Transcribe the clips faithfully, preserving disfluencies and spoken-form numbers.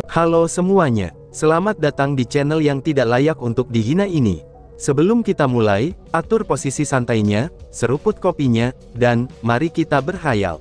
Halo semuanya, selamat datang di channel yang tidak layak untuk dihina ini. Sebelum kita mulai, atur posisi santainya, seruput kopinya, dan mari kita berhayal.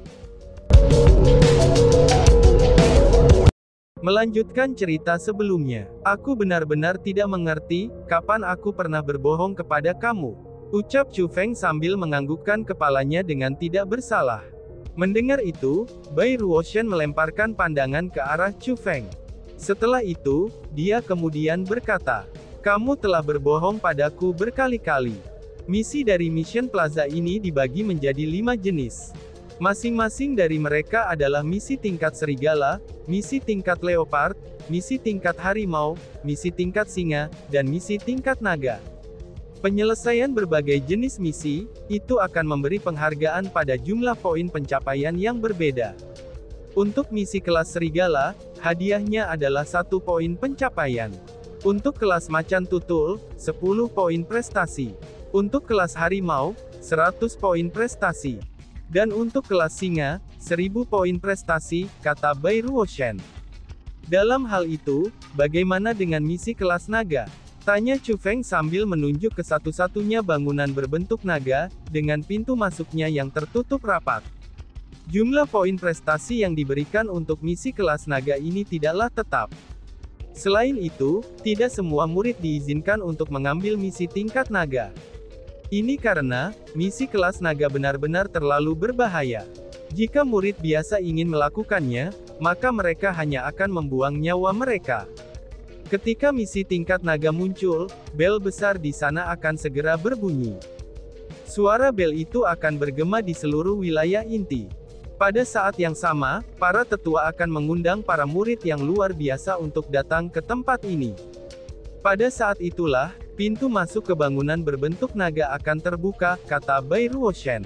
Melanjutkan cerita sebelumnya, aku benar-benar tidak mengerti, kapan aku pernah berbohong kepada kamu. Ucap Chu Feng sambil menganggukkan kepalanya dengan tidak bersalah. Mendengar itu, Bai Ruoshan melemparkan pandangan ke arah Chu Feng. Setelah itu, dia kemudian berkata, "Kamu telah berbohong padaku berkali-kali." Misi dari Mission Plaza ini dibagi menjadi lima jenis. Masing-masing dari mereka adalah misi tingkat serigala, misi tingkat leopard, misi tingkat harimau, misi tingkat singa, dan misi tingkat naga. Penyelesaian berbagai jenis misi, itu akan memberi penghargaan pada jumlah poin pencapaian yang berbeda. Untuk misi kelas serigala, hadiahnya adalah satu poin pencapaian. Untuk kelas macan tutul, sepuluh poin prestasi. Untuk kelas harimau, seratus poin prestasi. Dan untuk kelas singa, seribu poin prestasi, kata Bai Ruoshan. Dalam hal itu, bagaimana dengan misi kelas naga? Tanya Chu Feng sambil menunjuk ke satu-satunya bangunan berbentuk naga, dengan pintu masuknya yang tertutup rapat. Jumlah poin prestasi yang diberikan untuk misi kelas naga ini tidaklah tetap. Selain itu, tidak semua murid diizinkan untuk mengambil misi tingkat naga. Ini karena, misi kelas naga benar-benar terlalu berbahaya. Jika murid biasa ingin melakukannya, maka mereka hanya akan membuang nyawa mereka. Ketika misi tingkat naga muncul, bel besar di sana akan segera berbunyi. Suara bel itu akan bergema di seluruh wilayah inti. Pada saat yang sama, para tetua akan mengundang para murid yang luar biasa untuk datang ke tempat ini. Pada saat itulah, pintu masuk ke bangunan berbentuk naga akan terbuka, kata Bai Ruoshan.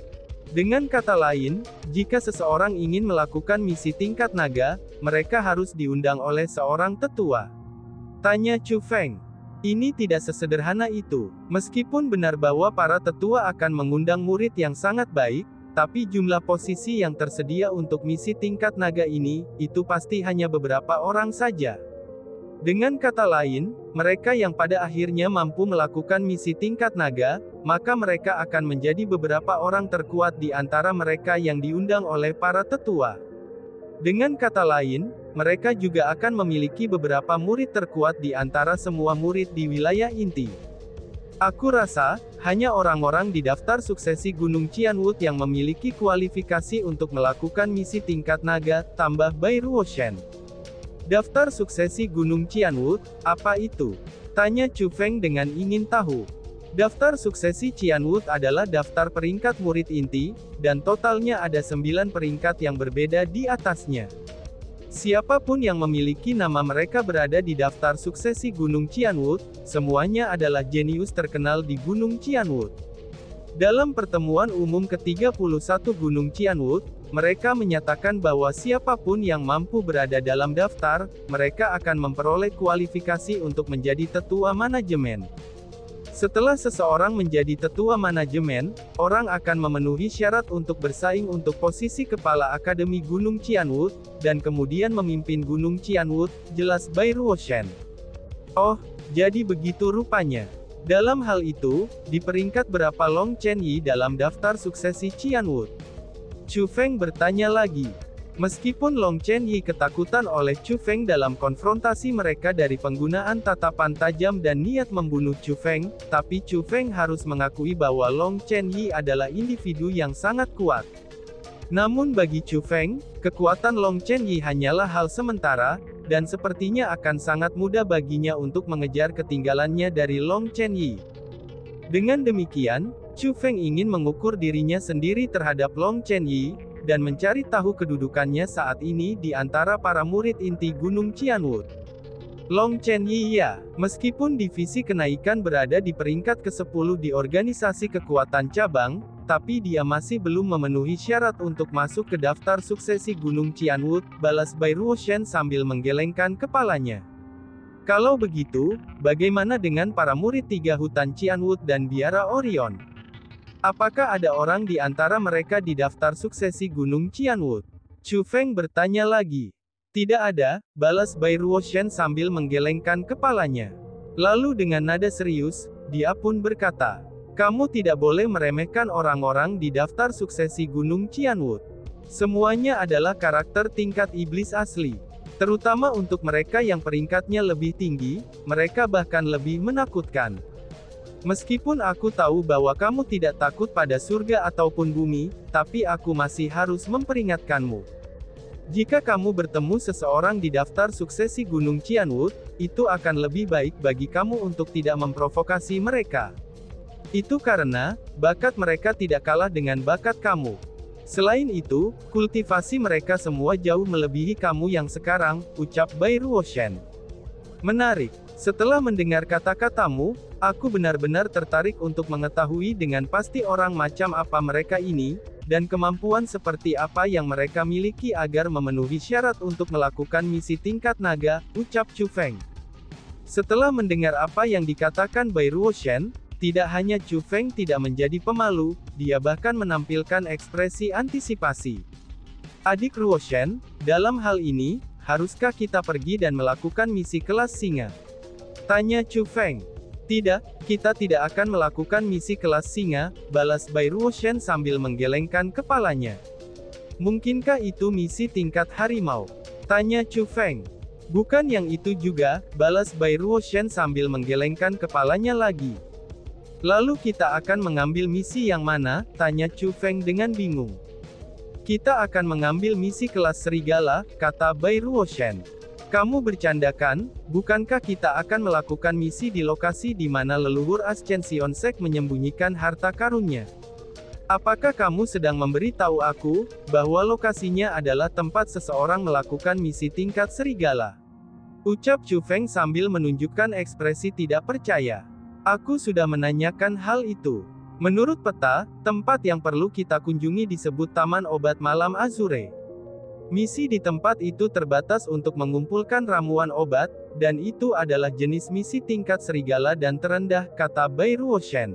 Dengan kata lain, jika seseorang ingin melakukan misi tingkat naga, mereka harus diundang oleh seorang tetua. Tanya Chu Feng. Ini tidak sesederhana itu. Meskipun benar bahwa para tetua akan mengundang murid yang sangat baik, tapi jumlah posisi yang tersedia untuk misi tingkat naga ini, itu pasti hanya beberapa orang saja. Dengan kata lain, mereka yang pada akhirnya mampu melakukan misi tingkat naga, maka mereka akan menjadi beberapa orang terkuat di antara mereka yang diundang oleh para tetua. Dengan kata lain, mereka juga akan memiliki beberapa murid terkuat di antara semua murid di wilayah inti. Aku rasa, hanya orang-orang di daftar suksesi Gunung Qianwood yang memiliki kualifikasi untuk melakukan misi tingkat naga, tambah Bai Ruoshan. Daftar suksesi Gunung Qianwood, apa itu? Tanya Chu Feng dengan ingin tahu. Daftar suksesi Qianwood adalah daftar peringkat murid inti, dan totalnya ada sembilan peringkat yang berbeda di atasnya. Siapapun yang memiliki nama mereka berada di daftar suksesi Gunung Qianwood, semuanya adalah jenius terkenal di Gunung Qianwood. Dalam pertemuan umum ke tiga puluh satu Gunung Qianwood, mereka menyatakan bahwa siapapun yang mampu berada dalam daftar, mereka akan memperoleh kualifikasi untuk menjadi tetua manajemen. Setelah seseorang menjadi tetua manajemen, orang akan memenuhi syarat untuk bersaing untuk posisi kepala Akademi Gunung Qianwood, dan kemudian memimpin Gunung Qianwood, jelas Bai Ruoshan. Oh, jadi begitu rupanya. Dalam hal itu, di peringkat berapa Long Chen Yi dalam daftar suksesi Qianwood? Chu Feng bertanya lagi. Meskipun Long Chen Yi ketakutan oleh Chu Feng dalam konfrontasi mereka dari penggunaan tatapan tajam dan niat membunuh Chu Feng, tapi Chu Feng harus mengakui bahwa Long Chen Yi adalah individu yang sangat kuat. Namun bagi Chu Feng, kekuatan Long Chen Yi hanyalah hal sementara, dan sepertinya akan sangat mudah baginya untuk mengejar ketinggalannya dari Long Chen Yi. Dengan demikian, Chu Feng ingin mengukur dirinya sendiri terhadap Long Chen Yi, dan mencari tahu kedudukannya saat ini di antara para murid inti Gunung Qianwood. Long Chen Yi ya, meskipun divisi kenaikan berada di peringkat kesepuluh di organisasi kekuatan cabang, tapi dia masih belum memenuhi syarat untuk masuk ke daftar suksesi Gunung Qianwood, balas Bai Ruoshan sambil menggelengkan kepalanya. Kalau begitu, bagaimana dengan para murid tiga hutan Qianwood dan Biara Orion? Apakah ada orang di antara mereka di daftar suksesi Gunung Qianwood? Chu Feng bertanya lagi. Tidak ada, balas Bai Ruoshan sambil menggelengkan kepalanya. Lalu dengan nada serius, dia pun berkata, kamu tidak boleh meremehkan orang-orang di daftar suksesi Gunung Qianwood. Semuanya adalah karakter tingkat iblis asli. Terutama untuk mereka yang peringkatnya lebih tinggi, mereka bahkan lebih menakutkan. Meskipun aku tahu bahwa kamu tidak takut pada surga ataupun bumi, tapi aku masih harus memperingatkanmu. Jika kamu bertemu seseorang di daftar suksesi Gunung Qianwood, itu akan lebih baik bagi kamu untuk tidak memprovokasi mereka. Itu karena, bakat mereka tidak kalah dengan bakat kamu. Selain itu, kultivasi mereka semua jauh melebihi kamu yang sekarang, ucap Bai Ruoshan. Menarik. Setelah mendengar kata-katamu, aku benar-benar tertarik untuk mengetahui dengan pasti orang macam apa mereka ini, dan kemampuan seperti apa yang mereka miliki agar memenuhi syarat untuk melakukan misi tingkat naga, ucap Chu Feng. Setelah mendengar apa yang dikatakan Bai Ruoshan, tidak hanya Chu Feng tidak menjadi pemalu, dia bahkan menampilkan ekspresi antisipasi. Adik Ruoshan, dalam hal ini, haruskah kita pergi dan melakukan misi kelas singa? Tanya Chu Feng. Tidak, kita tidak akan melakukan misi kelas singa, balas Bai Ruoshan sambil menggelengkan kepalanya. Mungkinkah itu misi tingkat harimau? Tanya Chu Feng. Bukan yang itu juga, balas Bai Ruoshan sambil menggelengkan kepalanya lagi. Lalu kita akan mengambil misi yang mana? Tanya Chu Feng dengan bingung. Kita akan mengambil misi kelas serigala, kata Bai Ruoshan. Kamu bercandakan, bukankah kita akan melakukan misi di lokasi di mana leluhur Ascension Sect menyembunyikan harta karunnya? Apakah kamu sedang memberitahu aku, bahwa lokasinya adalah tempat seseorang melakukan misi tingkat serigala? Ucap Chu Feng sambil menunjukkan ekspresi tidak percaya. Aku sudah menanyakan hal itu. Menurut peta, tempat yang perlu kita kunjungi disebut Taman Obat Malam Azure. Misi di tempat itu terbatas untuk mengumpulkan ramuan obat, dan itu adalah jenis misi tingkat serigala dan terendah, kata Bai Ruoshan.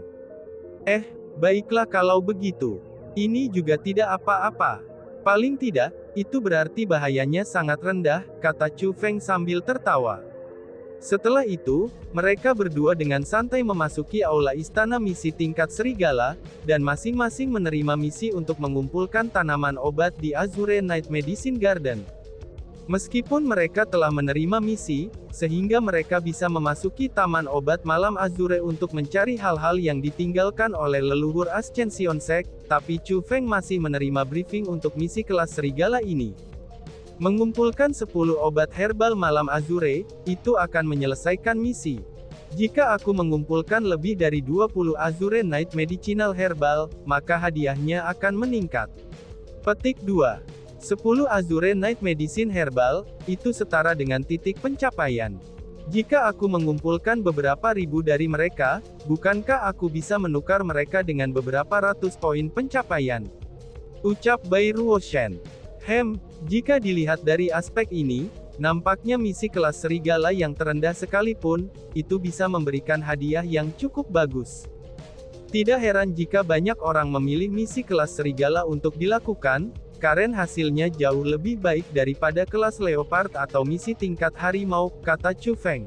Eh, baiklah kalau begitu. Ini juga tidak apa-apa. Paling tidak, itu berarti bahayanya sangat rendah, kata Chu Feng sambil tertawa. Setelah itu, mereka berdua dengan santai memasuki aula istana misi tingkat serigala, dan masing-masing menerima misi untuk mengumpulkan tanaman obat di Azure Night Medicine Garden. Meskipun mereka telah menerima misi, sehingga mereka bisa memasuki Taman Obat Malam Azure untuk mencari hal-hal yang ditinggalkan oleh leluhur Ascension Sect, tapi Chu Feng masih menerima briefing untuk misi kelas serigala ini. Mengumpulkan sepuluh obat herbal malam Azure, itu akan menyelesaikan misi. Jika aku mengumpulkan lebih dari dua puluh Azure Night Medicinal Herbal, maka hadiahnya akan meningkat. Petik dua. sepuluh Azure Night Medicine Herbal, itu setara dengan titik pencapaian. Jika aku mengumpulkan beberapa ribu dari mereka, bukankah aku bisa menukar mereka dengan beberapa ratus poin pencapaian? Ucap Bai Ruoshan. Hem, jika dilihat dari aspek ini, nampaknya misi kelas serigala yang terendah sekalipun, itu bisa memberikan hadiah yang cukup bagus. Tidak heran jika banyak orang memilih misi kelas serigala untuk dilakukan, karena hasilnya jauh lebih baik daripada kelas leopard atau misi tingkat harimau, kata Chu Feng.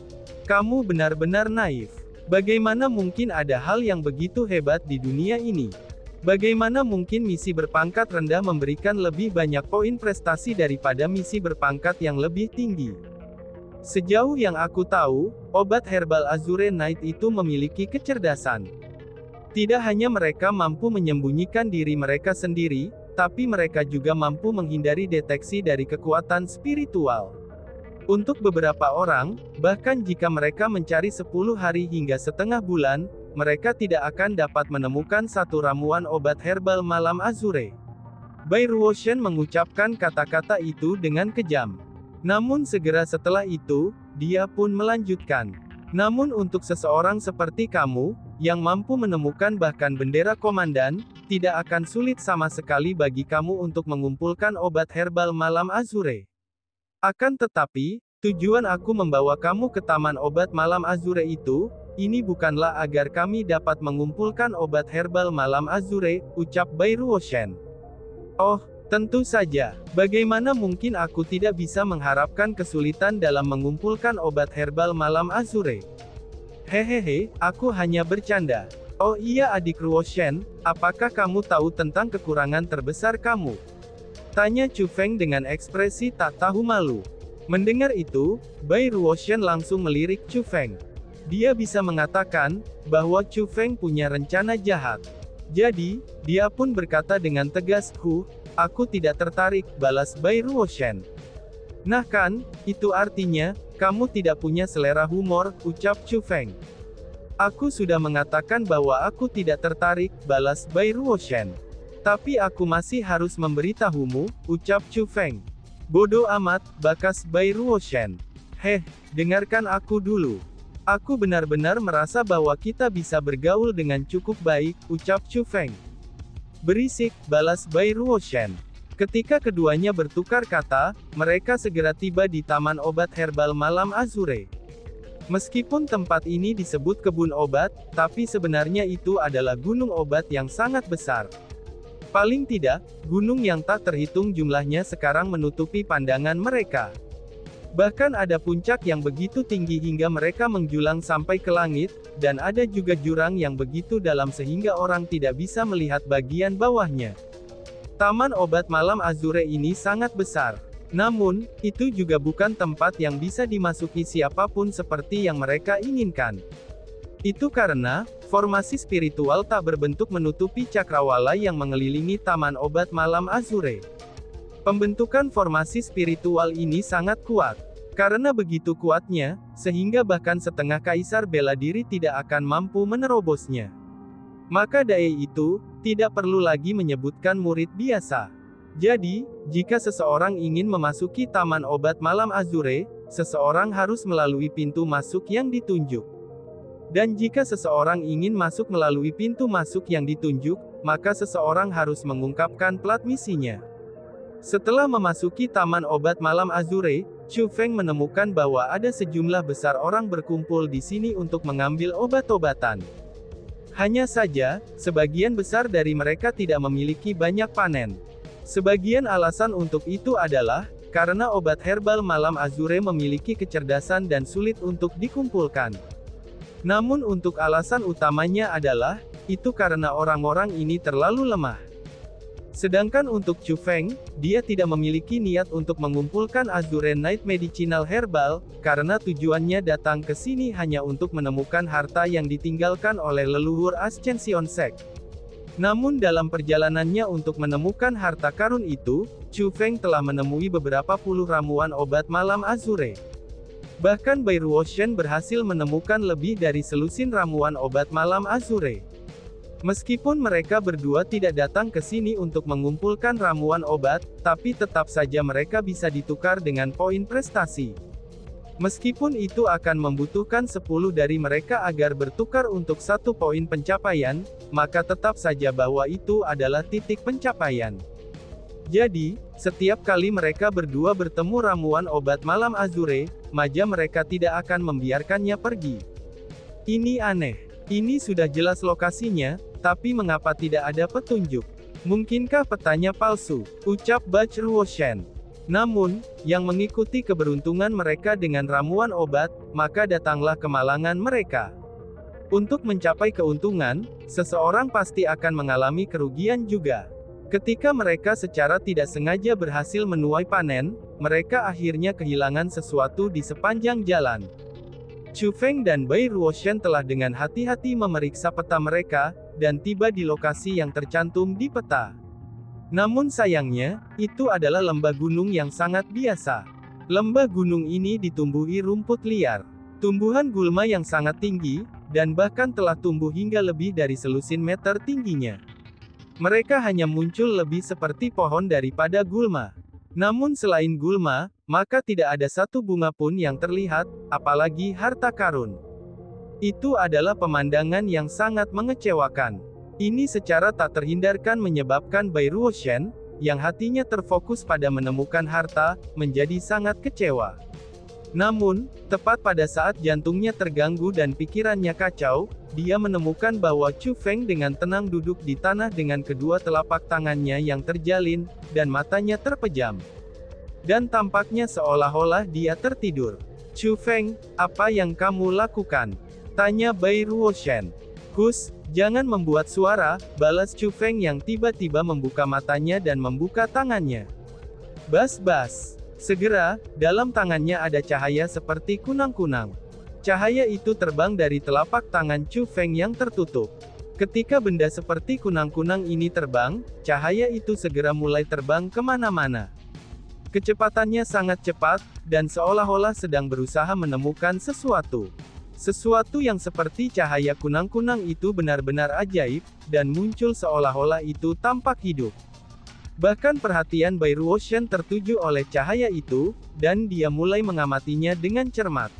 Kamu benar-benar naif. Bagaimana mungkin ada hal yang begitu hebat di dunia ini? Bagaimana mungkin misi berpangkat rendah memberikan lebih banyak poin prestasi daripada misi berpangkat yang lebih tinggi? Sejauh yang aku tahu, obat herbal Azure Night itu memiliki kecerdasan. Tidak hanya mereka mampu menyembunyikan diri mereka sendiri, tapi mereka juga mampu menghindari deteksi dari kekuatan spiritual. Untuk beberapa orang, bahkan jika mereka mencari sepuluh hari hingga setengah bulan, mereka tidak akan dapat menemukan satu ramuan obat herbal malam Azure. Bai Ruoshan mengucapkan kata-kata itu dengan kejam. Namun segera setelah itu, dia pun melanjutkan. Namun untuk seseorang seperti kamu, yang mampu menemukan bahkan bendera komandan, tidak akan sulit sama sekali bagi kamu untuk mengumpulkan obat herbal malam Azure. Akan tetapi, tujuan aku membawa kamu ke Taman Obat Malam Azure itu, ini bukanlah agar kami dapat mengumpulkan obat herbal malam Azure, ucap Bai Ruoshan. Oh, Tentu saja, bagaimana mungkin aku tidak bisa mengharapkan kesulitan dalam mengumpulkan obat herbal malam Azure? Hehehe, aku hanya bercanda. Oh iya adik Ruoshen, apakah kamu tahu tentang kekurangan terbesar kamu? Tanya Chu Feng dengan ekspresi tak tahu malu. Mendengar itu, Bai Ruoshen langsung melirik Chu Feng. Dia bisa mengatakan bahwa Chu Feng punya rencana jahat. Jadi, dia pun berkata dengan tegas, "Huh, aku tidak tertarik," balas Bai Ruoshen. "Nah kan, itu artinya, kamu tidak punya selera humor," ucap Chu Feng. "Aku sudah mengatakan bahwa aku tidak tertarik," balas Bai Ruoshen. "Tapi aku masih harus memberitahumu," ucap Chu Feng. "Bodoh amat," bakas Bai Ruoshen. "Heh, dengarkan aku dulu. Aku benar-benar merasa bahwa kita bisa bergaul dengan cukup baik," ucap Chu Feng. "Berisik," balas Bai Ruoshen. Ketika keduanya bertukar kata, mereka segera tiba di Taman Obat Herbal Malam Azure. Meskipun tempat ini disebut kebun obat, tapi sebenarnya itu adalah gunung obat yang sangat besar. Paling tidak, gunung yang tak terhitung jumlahnya sekarang menutupi pandangan mereka. Bahkan ada puncak yang begitu tinggi hingga mereka menjulang sampai ke langit, dan ada juga jurang yang begitu dalam sehingga orang tidak bisa melihat bagian bawahnya. Taman Obat Malam Azure ini sangat besar. Namun, itu juga bukan tempat yang bisa dimasuki siapapun seperti yang mereka inginkan. Itu karena, formasi spiritual tak berbentuk menutupi cakrawala yang mengelilingi Taman Obat Malam Azure. Pembentukan formasi spiritual ini sangat kuat. Karena begitu kuatnya, sehingga bahkan setengah kaisar bela diri tidak akan mampu menerobosnya. Maka daya itu, tidak perlu lagi menyebutkan murid biasa. Jadi, jika seseorang ingin memasuki Taman Obat Malam Azure, seseorang harus melalui pintu masuk yang ditunjuk. Dan jika seseorang ingin masuk melalui pintu masuk yang ditunjuk, maka seseorang harus mengungkapkan plat misinya. Setelah memasuki Taman Obat Malam Azure, Chu Feng menemukan bahwa ada sejumlah besar orang berkumpul di sini untuk mengambil obat-obatan. Hanya saja, sebagian besar dari mereka tidak memiliki banyak panen. Sebagian alasan untuk itu adalah, karena obat herbal Malam Azure memiliki kecerdasan dan sulit untuk dikumpulkan. Namun untuk alasan utamanya adalah, itu karena orang-orang ini terlalu lemah. Sedangkan untuk Chu Feng, dia tidak memiliki niat untuk mengumpulkan Azure Night Medicinal Herbal, karena tujuannya datang ke sini hanya untuk menemukan harta yang ditinggalkan oleh leluhur Ascension Sect. Namun dalam perjalanannya untuk menemukan harta karun itu, Chu Feng telah menemui beberapa puluh ramuan obat Malam Azure. Bahkan Bai Ruoshen berhasil menemukan lebih dari selusin ramuan obat Malam Azure. Meskipun mereka berdua tidak datang ke sini untuk mengumpulkan ramuan obat, tapi tetap saja mereka bisa ditukar dengan poin prestasi. Meskipun itu akan membutuhkan sepuluh dari mereka agar bertukar untuk satu poin pencapaian, maka tetap saja bahwa itu adalah titik pencapaian. Jadi, setiap kali mereka berdua bertemu ramuan obat Malam Azure, maka mereka tidak akan membiarkannya pergi. Ini aneh. Ini sudah jelas lokasinya, tapi mengapa tidak ada petunjuk? Mungkinkah petanya palsu? Ucap Bai Ruoshen. Namun, yang mengikuti keberuntungan mereka dengan ramuan obat, maka datanglah kemalangan mereka. Untuk mencapai keuntungan, seseorang pasti akan mengalami kerugian juga. Ketika mereka secara tidak sengaja berhasil menuai panen, mereka akhirnya kehilangan sesuatu di sepanjang jalan. Chu Feng dan Bai Ruoshen telah dengan hati-hati memeriksa peta mereka, dan tiba di lokasi yang tercantum di peta. Namun sayangnya, itu adalah lembah gunung yang sangat biasa. Lembah gunung ini ditumbuhi rumput liar. Tumbuhan gulma yang sangat tinggi, dan bahkan telah tumbuh hingga lebih dari selusin meter tingginya. Mereka hanya muncul lebih seperti pohon daripada gulma. Namun selain gulma, maka tidak ada satu bunga pun yang terlihat, apalagi harta karun. Itu adalah pemandangan yang sangat mengecewakan. Ini secara tak terhindarkan menyebabkan Bai Ruoshen, yang hatinya terfokus pada menemukan harta, menjadi sangat kecewa. Namun, tepat pada saat jantungnya terganggu dan pikirannya kacau, dia menemukan bahwa Chu Feng dengan tenang duduk di tanah dengan kedua telapak tangannya yang terjalin, dan matanya terpejam. Dan tampaknya seolah-olah dia tertidur. "Chu Feng, apa yang kamu lakukan?" tanya Bai Ruoshan. "Hus, jangan membuat suara," balas Chu Feng yang tiba-tiba membuka matanya dan membuka tangannya. Bas-bas. Segera, dalam tangannya ada cahaya seperti kunang-kunang. Cahaya itu terbang dari telapak tangan Chu Feng yang tertutup. Ketika benda seperti kunang-kunang ini terbang, cahaya itu segera mulai terbang kemana-mana. Kecepatannya sangat cepat, dan seolah-olah sedang berusaha menemukan sesuatu. Sesuatu yang seperti cahaya kunang-kunang itu benar-benar ajaib, dan muncul seolah-olah itu tampak hidup. Bahkan perhatian Bai Ruoshan tertuju oleh cahaya itu, dan dia mulai mengamatinya dengan cermat.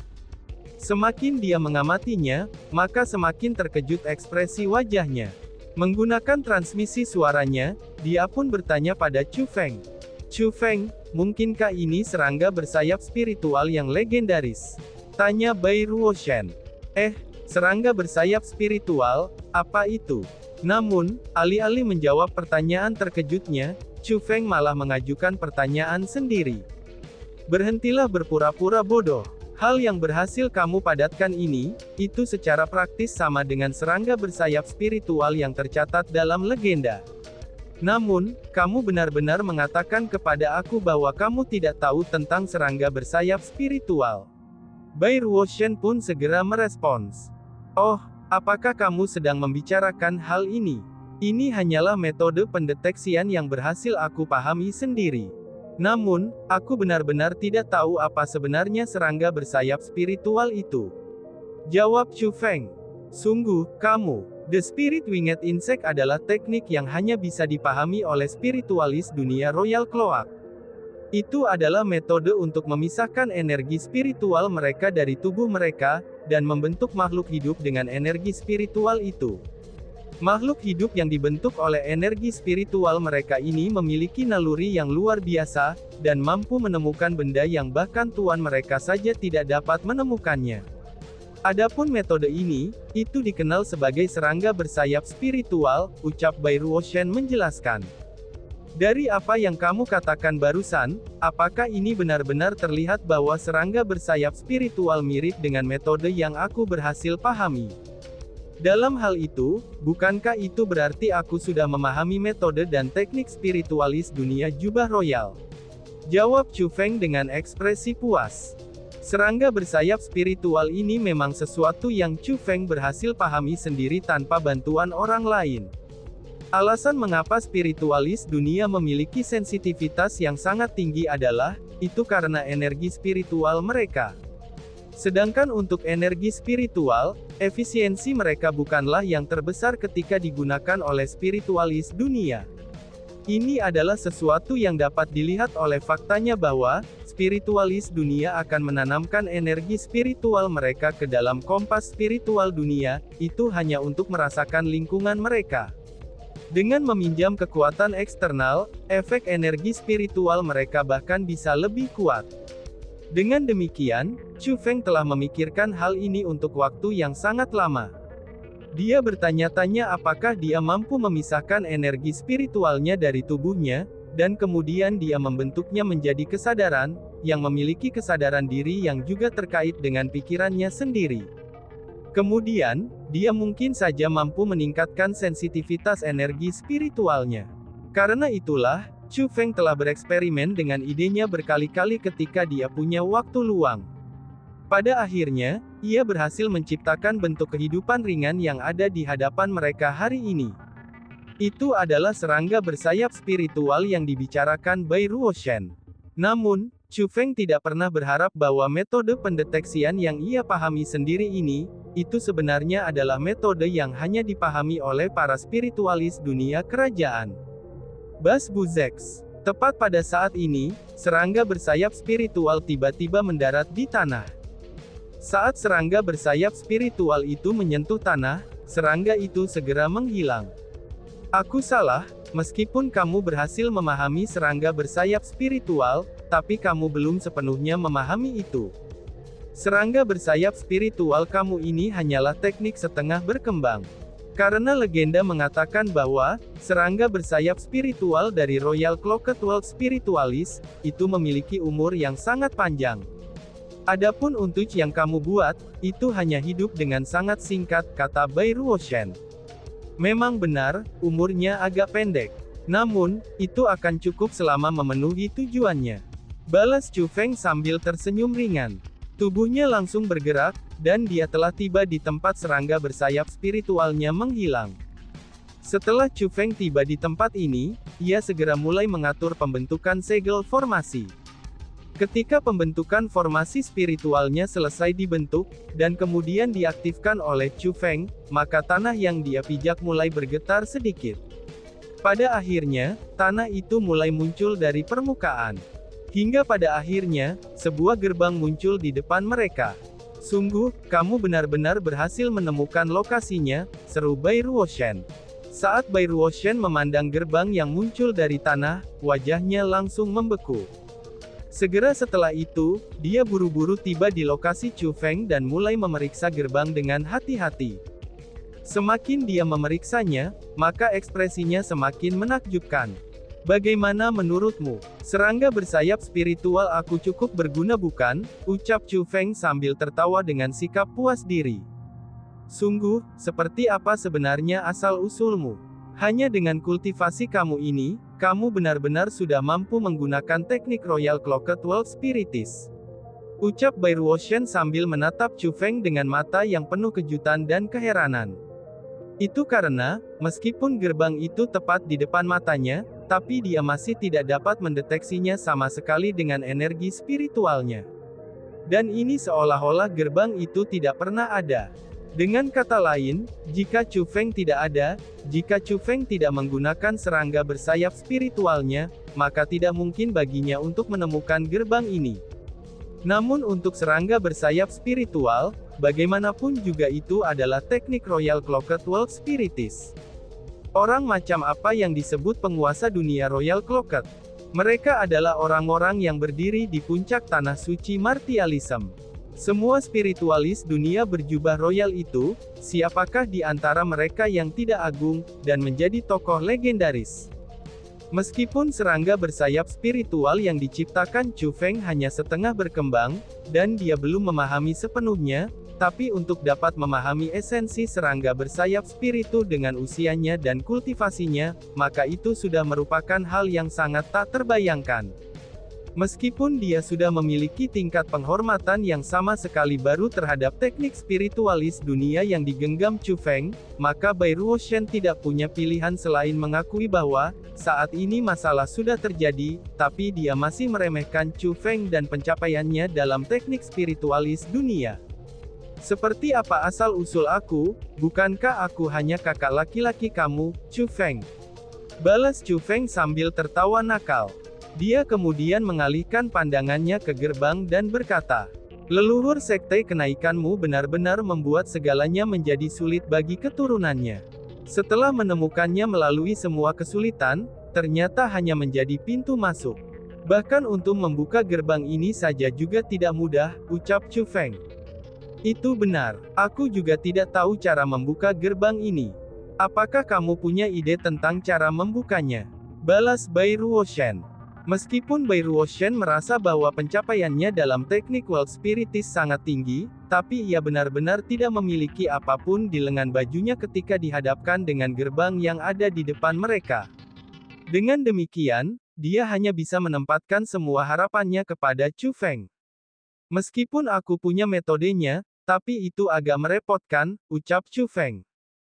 Semakin dia mengamatinya, maka semakin terkejut ekspresi wajahnya. Menggunakan transmisi suaranya, dia pun bertanya pada Chu Feng. "Chu Feng, mungkinkah ini serangga bersayap spiritual yang legendaris?" tanya Bai Ruoshan. "Eh, serangga bersayap spiritual, apa itu?" Namun, alih-alih menjawab pertanyaan terkejutnya, Chu Feng malah mengajukan pertanyaan sendiri. "Berhentilah berpura-pura bodoh. Hal yang berhasil kamu padatkan ini, itu secara praktis sama dengan serangga bersayap spiritual yang tercatat dalam legenda. Namun, kamu benar-benar mengatakan kepada aku bahwa kamu tidak tahu tentang serangga bersayap spiritual." Bai Ruoshan pun segera merespons. "Oh, apakah kamu sedang membicarakan hal ini? Ini hanyalah metode pendeteksian yang berhasil aku pahami sendiri. Namun, aku benar-benar tidak tahu apa sebenarnya serangga bersayap spiritual itu," jawab Chu Feng. "Sungguh, kamu, The Spirit Winged Insect adalah teknik yang hanya bisa dipahami oleh spiritualis dunia Royal Cloak. Itu adalah metode untuk memisahkan energi spiritual mereka dari tubuh mereka, dan membentuk makhluk hidup dengan energi spiritual itu. Makhluk hidup yang dibentuk oleh energi spiritual mereka ini memiliki naluri yang luar biasa, dan mampu menemukan benda yang bahkan tuan mereka saja tidak dapat menemukannya. Adapun metode ini, itu dikenal sebagai serangga bersayap spiritual," ucap Bai Ruoshan menjelaskan. "Dari apa yang kamu katakan barusan, apakah ini benar-benar terlihat bahwa serangga bersayap spiritual mirip dengan metode yang aku berhasil pahami? Dalam hal itu, bukankah itu berarti aku sudah memahami metode dan teknik spiritualis dunia jubah royal?" jawab Chu Feng dengan ekspresi puas. Serangga bersayap spiritual ini memang sesuatu yang Chu Feng berhasil pahami sendiri tanpa bantuan orang lain. Alasan mengapa spiritualis dunia memiliki sensitivitas yang sangat tinggi adalah, itu karena energi spiritual mereka. Sedangkan untuk energi spiritual, efisiensi mereka bukanlah yang terbesar ketika digunakan oleh spiritualis dunia. Ini adalah sesuatu yang dapat dilihat oleh faktanya bahwa, spiritualis dunia akan menanamkan energi spiritual mereka ke dalam kompas spiritual dunia, itu hanya untuk merasakan lingkungan mereka. Dengan meminjam kekuatan eksternal, efek energi spiritual mereka bahkan bisa lebih kuat. Dengan demikian, Chu Feng telah memikirkan hal ini untuk waktu yang sangat lama. Dia bertanya-tanya apakah dia mampu memisahkan energi spiritualnya dari tubuhnya, dan kemudian dia membentuknya menjadi kesadaran, yang memiliki kesadaran diri yang juga terkait dengan pikirannya sendiri. Kemudian, dia mungkin saja mampu meningkatkan sensitivitas energi spiritualnya. Karena itulah, Chu Feng telah bereksperimen dengan idenya berkali-kali ketika dia punya waktu luang. Pada akhirnya, ia berhasil menciptakan bentuk kehidupan ringan yang ada di hadapan mereka hari ini. Itu adalah serangga bersayap spiritual yang dibicarakan Bai Ruoshan. Namun, Chu Feng tidak pernah berharap bahwa metode pendeteksian yang ia pahami sendiri ini, itu sebenarnya adalah metode yang hanya dipahami oleh para spiritualis dunia kerajaan. Bas Buzex. Tepat pada saat ini, serangga bersayap spiritual tiba-tiba mendarat di tanah. Saat serangga bersayap spiritual itu menyentuh tanah, serangga itu segera menghilang. "Aku salah, meskipun kamu berhasil memahami serangga bersayap spiritual, tapi kamu belum sepenuhnya memahami itu," Serangga bersayap spiritual kamu ini hanyalah teknik setengah berkembang. Karena legenda mengatakan bahwa, serangga bersayap spiritual dari Royal Clocked World Spiritualis, itu memiliki umur yang sangat panjang. Adapun untuk yang kamu buat, itu hanya hidup dengan sangat singkat, kata Bai Ruoshan. Memang benar, umurnya agak pendek. Namun, itu akan cukup selama memenuhi tujuannya. Balas Chu Feng sambil tersenyum ringan. Tubuhnya langsung bergerak, dan dia telah tiba di tempat serangga bersayap spiritualnya menghilang. Setelah Chu Feng tiba di tempat ini, ia segera mulai mengatur pembentukan segel formasi. Ketika pembentukan formasi spiritualnya selesai dibentuk, dan kemudian diaktifkan oleh Chu Feng, maka tanah yang dia pijak mulai bergetar sedikit. Pada akhirnya, tanah itu mulai muncul dari permukaan. Hingga pada akhirnya, sebuah gerbang muncul di depan mereka. Sungguh, kamu benar-benar berhasil menemukan lokasinya, seru Bai Ruoshan. Saat Bai Ruoshan memandang gerbang yang muncul dari tanah, wajahnya langsung membeku. Segera setelah itu, dia buru-buru tiba di lokasi Chu Feng dan mulai memeriksa gerbang dengan hati-hati. Semakin dia memeriksanya, maka ekspresinya semakin menakjubkan. Bagaimana menurutmu? Serangga bersayap spiritual aku cukup berguna bukan? Ucap Chu Feng sambil tertawa dengan sikap puas diri. Sungguh, seperti apa sebenarnya asal-usulmu? Hanya dengan kultivasi kamu ini, kamu benar-benar sudah mampu menggunakan teknik Royal Clocked World Spiritis. Ucap Bai Ruoshan sambil menatap Chu Feng dengan mata yang penuh kejutan dan keheranan. Itu karena, meskipun gerbang itu tepat di depan matanya, tapi dia masih tidak dapat mendeteksinya sama sekali dengan energi spiritualnya. Dan ini seolah-olah gerbang itu tidak pernah ada. Dengan kata lain, jika Chu Feng tidak ada, jika Chu Feng tidak menggunakan serangga bersayap spiritualnya, maka tidak mungkin baginya untuk menemukan gerbang ini. Namun untuk serangga bersayap spiritual, bagaimanapun juga itu adalah teknik Royal Clocked World Spiritis. Orang macam apa yang disebut penguasa dunia Royal Clocked? Mereka adalah orang-orang yang berdiri di puncak tanah suci Martialism. Semua spiritualis dunia berjubah royal itu, siapakah di antara mereka yang tidak agung, dan menjadi tokoh legendaris? Meskipun serangga bersayap spiritual yang diciptakan Chu Feng hanya setengah berkembang, dan dia belum memahami sepenuhnya, tapi untuk dapat memahami esensi serangga bersayap spiritu dengan usianya dan kultivasinya, maka itu sudah merupakan hal yang sangat tak terbayangkan. Meskipun dia sudah memiliki tingkat penghormatan yang sama sekali baru terhadap teknik spiritualis dunia yang digenggam Chu Feng, maka Bai Ruoshan tidak punya pilihan selain mengakui bahwa, saat ini masalah sudah terjadi, tapi dia masih meremehkan Chu Feng dan pencapaiannya dalam teknik spiritualis dunia. Seperti apa asal-usul aku, bukankah aku hanya kakak laki-laki kamu, Chu Feng? Balas Chu Feng sambil tertawa nakal. Dia kemudian mengalihkan pandangannya ke gerbang dan berkata, leluhur sekte kenaikanmu benar-benar membuat segalanya menjadi sulit bagi keturunannya. Setelah menemukannya melalui semua kesulitan, ternyata hanya menjadi pintu masuk. Bahkan untuk membuka gerbang ini saja juga tidak mudah, ucap Chu Feng. Itu benar, aku juga tidak tahu cara membuka gerbang ini. Apakah kamu punya ide tentang cara membukanya? Balas Bai Ruoshan. Meskipun Bai Ruoshan merasa bahwa pencapaiannya dalam teknik World Spiritis sangat tinggi, tapi ia benar-benar tidak memiliki apapun di lengan bajunya ketika dihadapkan dengan gerbang yang ada di depan mereka. Dengan demikian, dia hanya bisa menempatkan semua harapannya kepada Chu Feng. Meskipun aku punya metodenya, tapi itu agak merepotkan, ucap Chu Feng.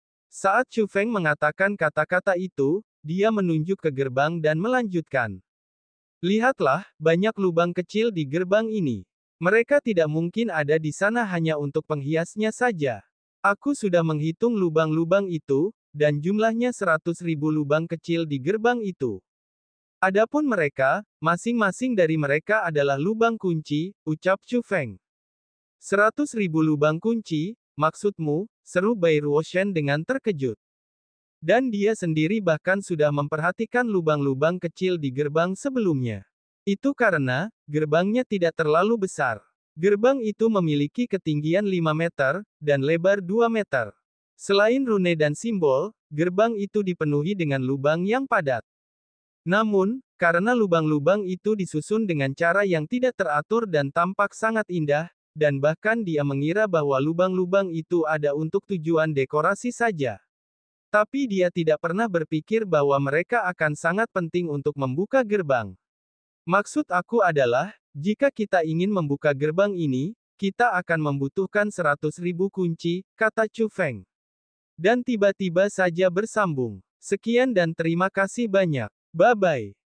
Saat Chu Feng mengatakan kata-kata itu, dia menunjuk ke gerbang dan melanjutkan. Lihatlah, banyak lubang kecil di gerbang ini. Mereka tidak mungkin ada di sana hanya untuk penghiasnya saja. Aku sudah menghitung lubang-lubang itu, dan jumlahnya seratus ribu lubang kecil di gerbang itu. Adapun mereka, masing-masing dari mereka adalah lubang kunci, ucap Chu Feng. Seratus ribu lubang kunci, maksudmu, seru Bai Ruoshan dengan terkejut. Dan dia sendiri bahkan sudah memperhatikan lubang-lubang kecil di gerbang sebelumnya. Itu karena, gerbangnya tidak terlalu besar. Gerbang itu memiliki ketinggian lima meter, dan lebar dua meter. Selain rune dan simbol, gerbang itu dipenuhi dengan lubang yang padat. Namun, karena lubang-lubang itu disusun dengan cara yang tidak teratur dan tampak sangat indah, dan bahkan dia mengira bahwa lubang-lubang itu ada untuk tujuan dekorasi saja. Tapi dia tidak pernah berpikir bahwa mereka akan sangat penting untuk membuka gerbang. Maksud aku adalah, jika kita ingin membuka gerbang ini, kita akan membutuhkan seratus ribu kunci, kata Chu Feng. Dan tiba-tiba saja bersambung. Sekian dan terima kasih banyak. Bye-bye.